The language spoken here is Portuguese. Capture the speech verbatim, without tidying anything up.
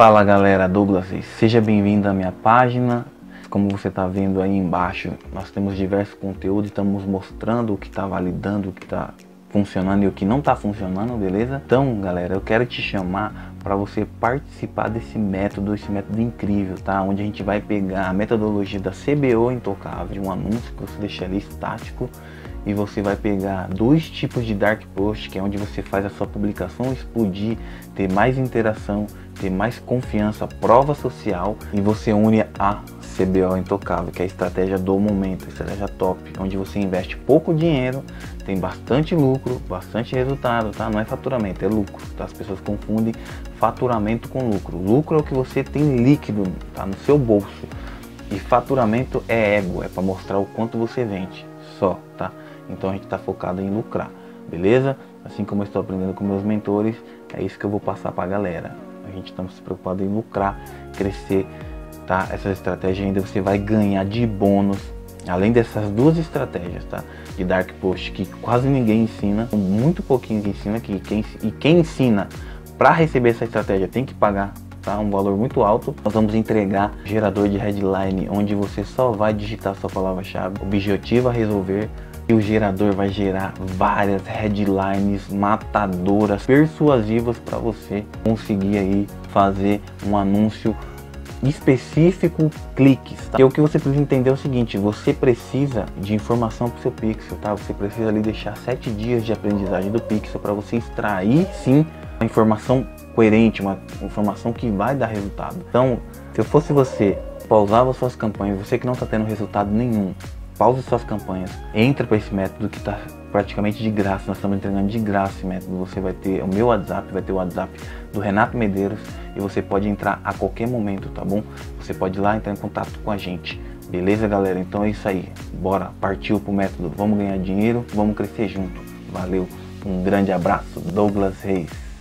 Fala galera, Douglas, seja bem-vindo à minha página. Como você está vendo aí embaixo, nós temos diversos conteúdos, estamos mostrando o que está validando, o que está funcionando e o que não está funcionando, beleza? Então galera, eu quero te chamar para você participar desse método, esse método incrível, tá? Onde a gente vai pegar a metodologia da C B O Intocável, de um anúncio que você deixa ali estático, e você vai pegar dois tipos de dark post, que é onde você faz a sua publicação explodir, ter mais interação, ter mais confiança, prova social, e você une a C B O Intocável, que é a estratégia do momento, a estratégia top, onde você investe pouco dinheiro, tem bastante lucro, bastante resultado, tá? Não é faturamento, é lucro, tá? As pessoas confundem faturamento com lucro. Lucro é o que você tem líquido, tá? No seu bolso. E faturamento é ego, é para mostrar o quanto você vende, só, tá? Então a gente está focado em lucrar, beleza? Assim como eu estou aprendendo com meus mentores, é isso que eu vou passar para a galera. A gente está se preocupado em lucrar, crescer, tá? Essa estratégia ainda você vai ganhar de bônus, além dessas duas estratégias, tá? De dark post, que quase ninguém ensina, muito pouquinho que ensina, que quem, e quem ensina para receber essa estratégia tem que pagar, tá? Um valor muito alto. Nós vamos entregar gerador de headline, onde você só vai digitar sua palavra-chave, objetivo a resolver, e o gerador vai gerar várias headlines matadoras, persuasivas para você conseguir aí fazer um anúncio específico, cliques, tá? E o que você precisa entender é o seguinte: você precisa de informação para o seu pixel, tá? Você precisa ali deixar sete dias de aprendizagem do pixel para você extrair sim uma informação coerente, uma informação que vai dar resultado. Então, se eu fosse você, pausava suas campanhas, você que não está tendo resultado nenhum, pause suas campanhas, entra para esse método que está praticamente de graça. Nós estamos entregando de graça esse método. Você vai ter o meu WhatsApp, vai ter o WhatsApp do Renato Medeiros, e você pode entrar a qualquer momento, tá bom? Você pode ir lá entrar em contato com a gente, beleza galera? Então é isso aí, bora, partiu pro método, vamos ganhar dinheiro, vamos crescer junto. Valeu, um grande abraço, Douglas Reis.